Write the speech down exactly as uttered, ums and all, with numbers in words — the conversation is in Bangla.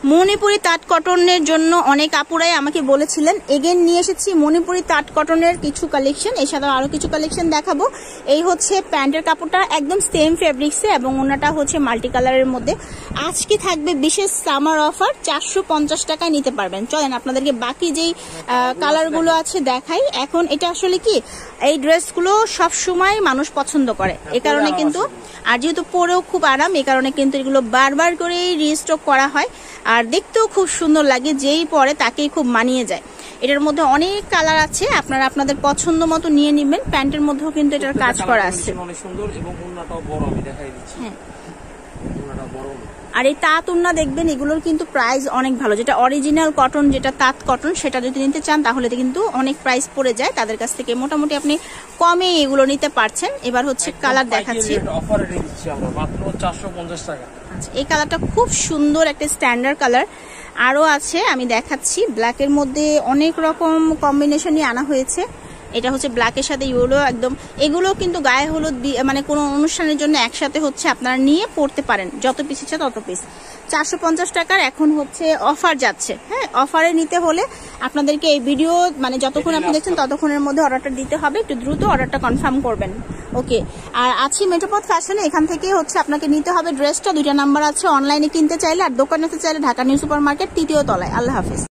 মণিপুরি তাঁত কটনের জন্য অনেক আপুরাই আমাকে বলেছিলেন, এগেন নিয়ে এসেছি মণিপুরি তাঁত কটনের কিছু কালেকশন, এর সাথে আরো কিছু কালেকশন দেখাবো। এই হচ্ছে প্যান্টের কাপড়টা একদম সেম ফেব্রিক্সে এবং ওনাটা হচ্ছে মাল্টি কালারের মধ্যে। আজকে থাকবে বিশেষ সামার অফার, চারশো পঞ্চাশ টাকায় নিতে পারবেন। চলেন আপনাদেরকে বাকি যেই কালারগুলো আছে দেখাই। এখন এটা আসলে কি, এই ড্রেসগুলো সবসময় মানুষ পছন্দ করে, এ কারণে কিন্তু, আর যেহেতু পরেও খুব আরাম, এই কারণে কিন্তু এগুলো বারবার করে রিস্টক করা হয়। আর দেখতেও খুব সুন্দর লাগে, যেই পরে তাকেই খুব মানিয়ে যায়। এটার মধ্যে অনেক কালার আছে, আপনারা আপনাদের পছন্দ মতো নিয়ে নেবেন। প্যান্টের মধ্যেও কিন্তু এটার কাজ করা আছে। আর এই তাঁত ওড়না দেখবেন, এগুলোর কিন্তু প্রাইস অনেক ভালো। যেটা অরিজিনাল কটন, যেটা তাঁত কটন, সেটা যদি নিতে চান তাহলে কিন্তু অনেক প্রাইস পড়ে যায়। তাদের কাছ থেকে মোটামুটি আপনি কমে এগুলো নিতে পারছেন। এবার হচ্ছে কালার দেখাচ্ছি, আচ্ছা এই কালারটা খুব সুন্দর, একটা স্ট্যান্ডার্ড কালার। আরো আছে আমি দেখাচ্ছি, ব্ল্যাকের মধ্যে অনেক রকম কম্বিনেশনই আনা হয়েছে। এটা হচ্ছে ব্ল্যাকের সাথে ইয়েলো একদম। এগুলো কিন্তু গায়ে হলুদ মানে কোনো অনুষ্ঠানের জন্য একসাথে হচ্ছে আপনারা নিয়ে পড়তে পারেন, যত পিস ইচ্ছা তত পিস। চারশো পঞ্চাশ টাকার এখন হচ্ছে অফার যাচ্ছে। হ্যাঁ, অফারে নিতে হলে আপনাদেরকে এই ভিডিও মানে যতক্ষণ আপনি দেখছেন ততক্ষণের মধ্যে অর্ডারটা দিতে হবে, একটু দ্রুত অর্ডারটা কনফার্ম করবেন। ওকে, আর আছি মেট্রোপথ ফ্যাশনে, এখান থেকে হচ্ছে আপনাকে নিতে হবে ড্রেসটা। দুইটা নাম্বার আছে অনলাইনে কিনতে চাইলে, আর দোকানে চাইলে ঢাকা নিউ সুপার মার্কেট তৃতীয় তলায়। আল্লাহ হাফিজ।